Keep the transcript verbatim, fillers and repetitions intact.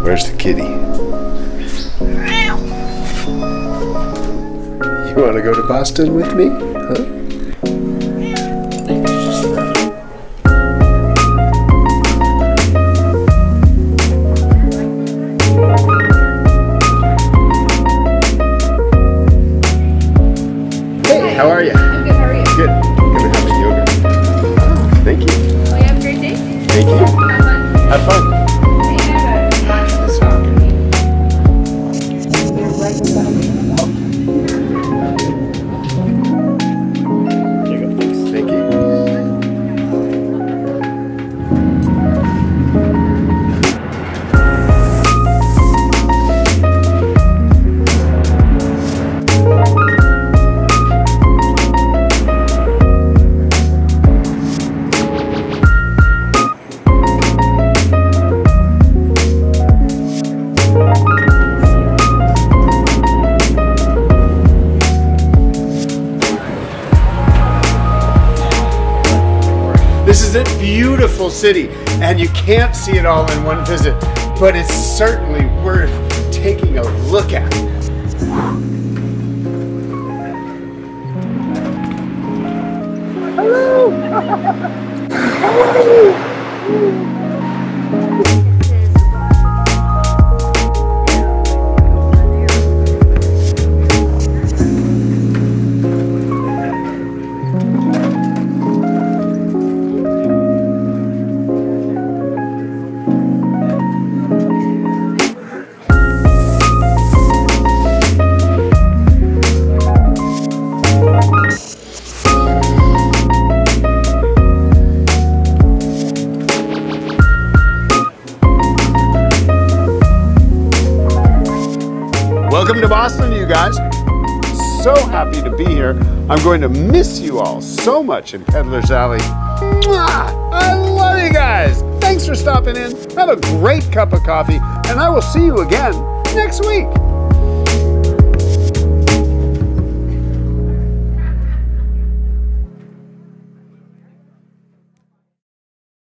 Where's the kitty? You want to go to Boston with me? Huh? Hey, how are you? I'm good, how are you? Good. Gonna have a yogurt. Thank you. Well, you have a great day. Thank you. Have fun. Have fun. Thank you. This is a beautiful city, and you can't see it all in one visit, but it's certainly worth taking a look at. Hello! Welcome to Boston, you guys. So happy to be here. I'm going to miss you all so much in Peddlers Alley. Mwah! I love you guys. Thanks for stopping in. Have a great cup of coffee, and I will see you again next week.